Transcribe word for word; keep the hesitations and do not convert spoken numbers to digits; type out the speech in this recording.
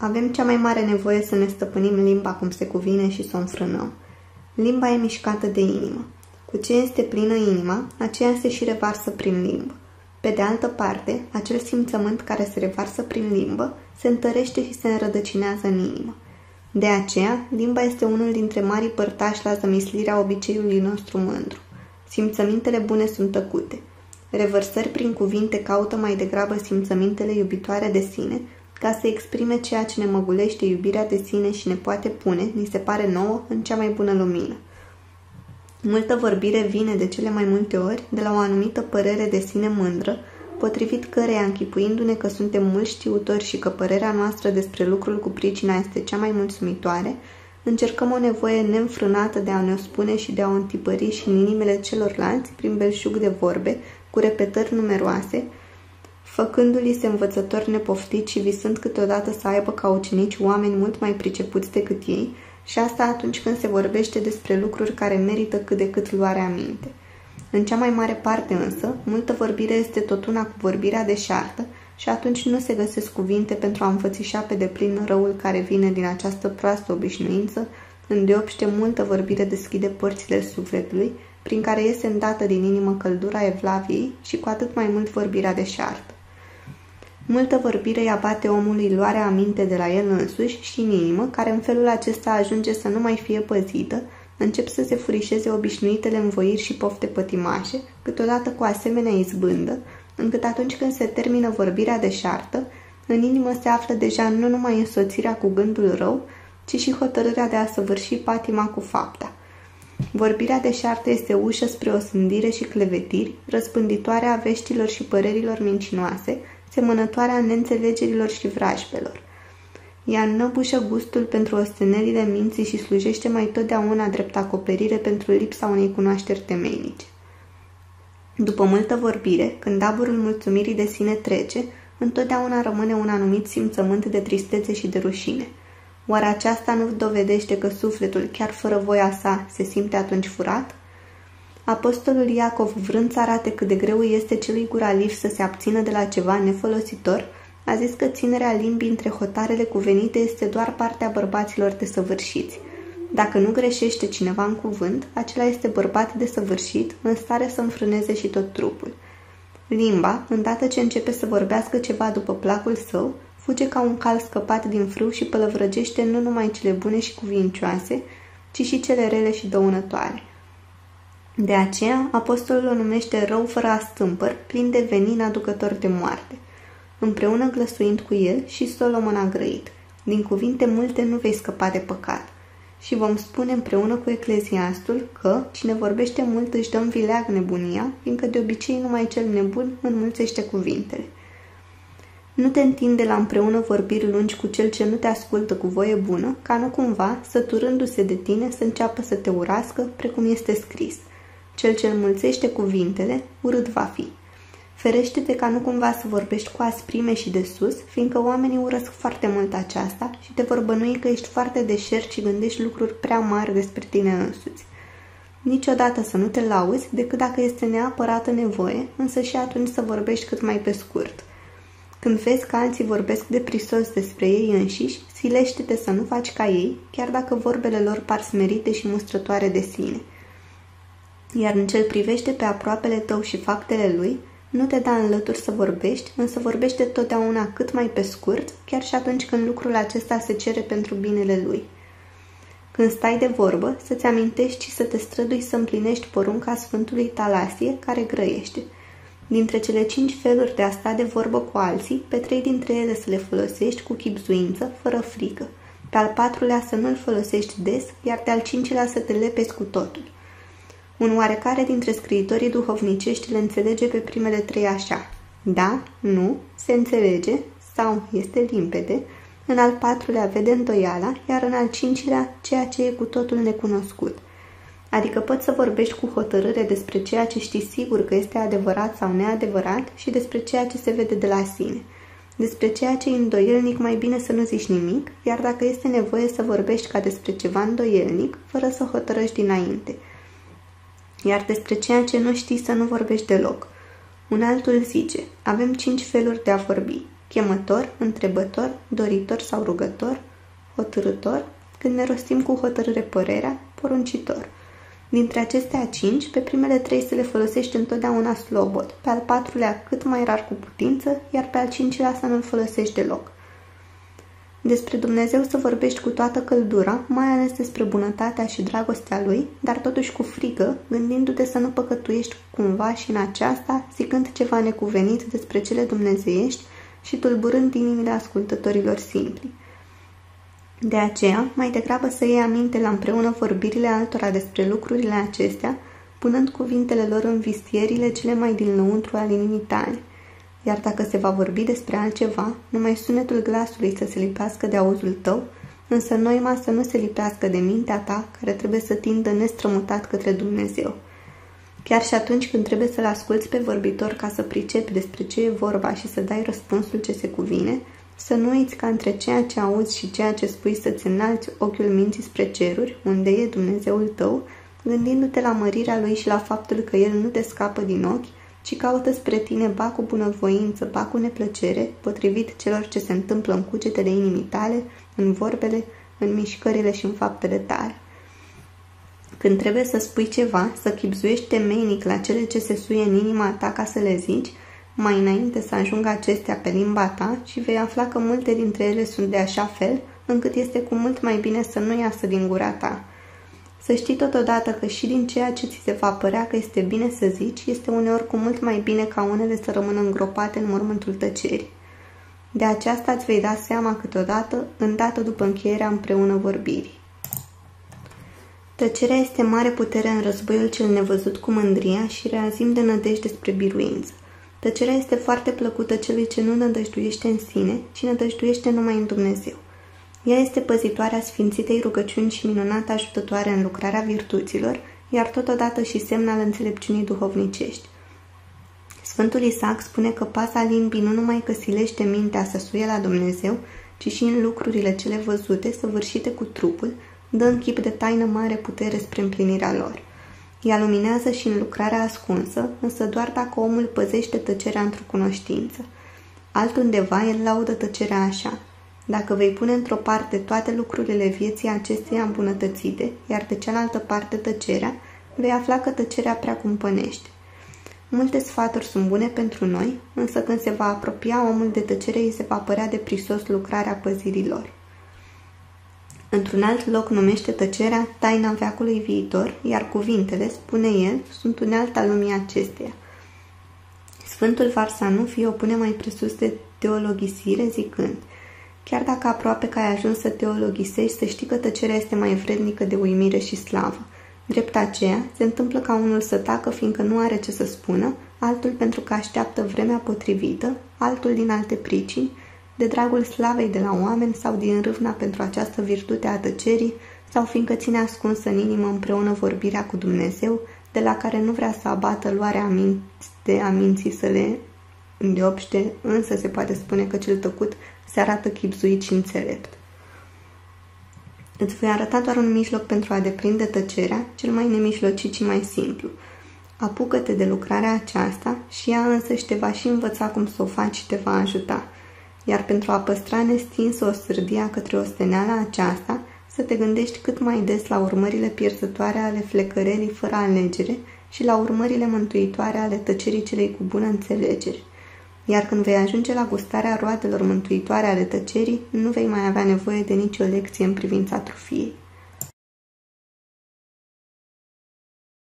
Avem cea mai mare nevoie să ne stăpânim limba cum se cuvine și să o înfrânăm. Limba e mișcată de inimă. Cu ce este plină inima, aceea se și revarsă prin limbă. Pe de altă parte, acel simțământ care se revarsă prin limbă se întărește și se înrădăcinează în inimă. De aceea, limba este unul dintre marii părtași la zămislirea obiceiului nostru mândru. Simțămintele bune sunt tăcute. Revărsări prin cuvinte caută mai degrabă simțămintele iubitoare de sine, ca să exprime ceea ce ne măgulește iubirea de sine și ne poate pune, ni se pare nouă, în cea mai bună lumină. Multă vorbire vine de cele mai multe ori de la o anumită părere de sine mândră, potrivit căreia, închipuindu-ne că suntem mulți știutori și că părerea noastră despre lucrul cu pricina este cea mai mulțumitoare, încercăm o nevoie neînfrânată de a ne-o spune și de a o întipări și în inimile celorlalți prin belșug de vorbe, cu repetări numeroase, făcându-li se învățători nepoftiți și visând câteodată să aibă ca ucenici oameni mult mai pricepuți decât ei, și asta atunci când se vorbește despre lucruri care merită cât de cât luarea aminte. În cea mai mare parte însă, multă vorbire este tot una cu vorbirea deșartă și atunci nu se găsesc cuvinte pentru a înfățișa pe deplin răul care vine din această proastă obișnuință, îndeopște multă vorbire deschide părțile sufletului, prin care iese îndată din inimă căldura evlaviei și cu atât mai mult vorbirea deșartă. Multă vorbire îi abate omului luarea aminte de la el însuși și în inimă, care în felul acesta ajunge să nu mai fie păzită, încep să se furișeze obișnuitele învoiri și pofte pătimașe, câteodată cu asemenea izbândă, încât atunci când se termină vorbirea deșartă, în inimă se află deja nu numai însoțirea cu gândul rău, ci și hotărârea de a săvârși patima cu fapta. Vorbirea deșartă este ușă spre osândire și clevetiri, răspânditoare a veștilor și părerilor mincinoase, semănătoarea neînțelegerilor și vrajbelor. Ea înnăbușă gustul pentru ostenelile minții și slujește mai totdeauna drept acoperire pentru lipsa unei cunoașteri temeinice. După multă vorbire, când aburul mulțumirii de sine trece, întotdeauna rămâne un anumit simțământ de tristețe și de rușine. Oare aceasta nu dovedește că sufletul, chiar fără voia sa, se simte atunci furat? Apostolul Iacov, vrând să arate cât de greu este celui guraliv să se abțină de la ceva nefolositor, a zis că ținerea limbii între hotarele cuvenite este doar partea bărbaților desăvârșiți. Dacă nu greșește cineva în cuvânt, acela este bărbat desăvârșit, în stare să înfrâneze și tot trupul. Limba, îndată ce începe să vorbească ceva după placul său, fuge ca un cal scăpat din frâu și pălăvrăgește nu numai cele bune și cuvincioase, ci și cele rele și dăunătoare. De aceea, apostolul o numește rău fără astâmpăr, plin de venin aducător de moarte. Împreună glăsuind cu el, și Solomon a grăit: din cuvinte multe nu vei scăpa de păcat. Și vom spune împreună cu Ecleziastul că cine vorbește mult își dă în vileag nebunia, fiindcă de obicei numai cel nebun înmulțește cuvintele. Nu te întinde la împreună vorbiri lungi cu cel ce nu te ascultă cu voie bună, ca nu cumva, săturându-se de tine, să înceapă să te urască, precum este scris: cel ce înmulțește cuvintele, urât va fi. Ferește-te ca nu cumva să vorbești cu asprime și de sus, fiindcă oamenii urăsc foarte mult aceasta și te vor bănui că ești foarte deșert și gândești lucruri prea mari despre tine însuți. Niciodată să nu te lauzi decât dacă este neapărată nevoie, însă și atunci să vorbești cât mai pe scurt. Când vezi că alții vorbesc de prisos despre ei înșiși, silește-te să nu faci ca ei, chiar dacă vorbele lor par smerite și mustrătoare de sine. Iar în ce-l privește pe aproapele tău și faptele lui, nu te da în lături să vorbești, însă vorbește totdeauna cât mai pe scurt, chiar și atunci când lucrul acesta se cere pentru binele lui. Când stai de vorbă, să-ți amintești și să te strădui să împlinești porunca Sfântului Talasie, care grăiește: dintre cele cinci feluri de a sta de vorbă cu alții, pe trei dintre ele să le folosești cu chibzuință, fără frică, pe al patrulea să nu-l folosești des, iar de al cincilea să te lepezi cu totul. Un oarecare dintre scriitorii duhovnicești le înțelege pe primele trei așa: da, nu, se înțelege sau este limpede, în al patrulea vede îndoiala, iar în al cincilea ceea ce e cu totul necunoscut. Adică poți să vorbești cu hotărâre despre ceea ce știi sigur că este adevărat sau neadevărat și despre ceea ce se vede de la sine. Despre ceea ce e îndoielnic mai bine să nu zici nimic, iar dacă este nevoie să vorbești ca despre ceva îndoielnic, fără să hotărăști dinainte. Iar despre ceea ce nu știi să nu vorbești deloc. Un altul zice: avem cinci feluri de a vorbi. chemător, întrebător, doritor sau rugător, hotărâtor, când ne rostim cu hotărâre părerea, poruncitor. Dintre acestea cinci, pe primele trei să le folosești întotdeauna slobod, pe al patrulea cât mai rar cu putință, iar pe al cincilea să nu-l folosești deloc. Despre Dumnezeu să vorbești cu toată căldura, mai ales despre bunătatea și dragostea Lui, dar totuși cu frică, gândindu-te să nu păcătuiești cumva și în aceasta, zicând ceva necuvenit despre cele dumnezeiești și tulburând inimile ascultătorilor simpli. De aceea, mai degrabă să iei aminte la împreună vorbirile altora despre lucrurile acestea, punând cuvintele lor în vistierile cele mai din lăuntru al inimii tale. Iar dacă se va vorbi despre altceva, numai sunetul glasului să se lipească de auzul tău, însă noima să nu se lipească de mintea ta, care trebuie să tindă nestrămutat către Dumnezeu. Chiar și atunci când trebuie să-l asculți pe vorbitor ca să pricepi despre ce e vorba și să dai răspunsul ce se cuvine, să nu uiți ca între ceea ce auzi și ceea ce spui să-ți înalți ochiul minții spre ceruri, unde e Dumnezeul tău, gândindu-te la mărirea Lui și la faptul că El nu te scapă din ochi, ci caută spre tine ba cu bunăvoință, ba cu neplăcere, potrivit celor ce se întâmplă în cugetele inimii tale, în vorbele, în mișcările și în faptele tale. Când trebuie să spui ceva, să chibzuiești temeinic la cele ce se suie în inima ta ca să le zici, mai înainte să ajungă acestea pe limba ta și vei afla că multe dintre ele sunt de așa fel, încât este cu mult mai bine să nu iasă din gura ta. Să știi totodată că și din ceea ce ți se va părea că este bine să zici, este uneori cu mult mai bine ca unele să rămână îngropate în mormântul tăcerii. De aceasta îți vei da seama câteodată, îndată după încheierea împreună vorbirii. Tăcerea este mare putere în războiul cel nevăzut cu mândria și reazim de nădejde spre biruință. Tăcerea este foarte plăcută celui ce nu nădăjduiește în sine, ci nădăjduiește numai în Dumnezeu. Ea este păzitoarea sfințitei rugăciuni și minunată ajutătoare în lucrarea virtuților, iar totodată și semn al înțelepciunii duhovnicești. Sfântul Isaac spune că pasa limbii nu numai că silește mintea să suie la Dumnezeu, ci și în lucrurile cele văzute, săvârșite cu trupul, dă în chip de taină mare putere spre împlinirea lor. Ea luminează și în lucrarea ascunsă, însă doar dacă omul păzește tăcerea într-o cunoștință. Altundeva el laudă tăcerea așa: dacă vei pune într-o parte toate lucrurile vieții acesteia îmbunătățite, iar de cealaltă parte tăcerea, vei afla că tăcerea prea cumpănește. Multe sfaturi sunt bune pentru noi, însă când se va apropia omul de tăcere, îi se va părea de prisos lucrarea păzirilor. Într-un alt loc numește tăcerea taina veacului viitor, iar cuvintele, spune el, sunt unealta lumii acesteia. Sfântul Varsanufii o pune mai presus de teologisire, zicând: chiar dacă aproape că ai ajuns să teologisești, să știi că tăcerea este mai vrednică de uimire și slavă. Drept aceea, se întâmplă ca unul să tacă fiindcă nu are ce să spună, altul pentru că așteaptă vremea potrivită, altul din alte pricini, de dragul slavei de la oameni sau din râvna pentru această virtute a tăcerii, sau fiindcă ține ascunsă în inimă împreună vorbirea cu Dumnezeu, de la care nu vrea să abată luarea aminți de aminții să le îndeopște, însă se poate spune că cel tăcut se arată chibzuit și înțelept. Îți voi arăta doar un mijloc pentru a deprinde tăcerea, cel mai nemijlocit și mai simplu. Apucă-te de lucrarea aceasta și ea însăși te va și învăța cum să o faci și te va ajuta. Iar pentru a păstra nestinsă o sârdia către osteneala aceasta, să te gândești cât mai des la urmările pierzătoare ale flecărelii fără alegere și la urmările mântuitoare ale tăcerii celei cu bună înțelegere. Iar când vei ajunge la gustarea roadelor mântuitoare ale tăcerii, nu vei mai avea nevoie de nicio lecție în privința trufiei.